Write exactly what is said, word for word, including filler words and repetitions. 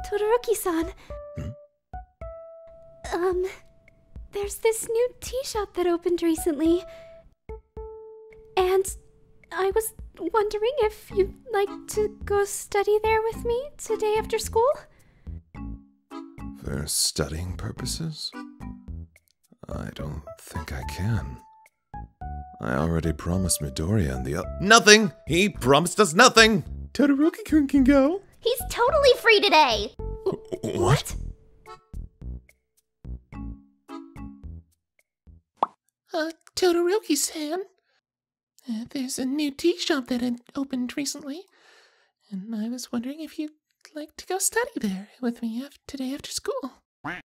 Todoroki-san. Hmm? Um, there's this new tea shop that opened recently. And I was wondering if you'd like to go study there with me today after school? For studying purposes? I don't think I can. I already promised Midoriya and the o- Nothing! He promised us nothing! Todoroki-kun can go. He's totally free today! What? Uh, Todoroki-san, uh, there's a new tea shop that had opened recently, and I was wondering if you'd like to go study there with me af- today after school.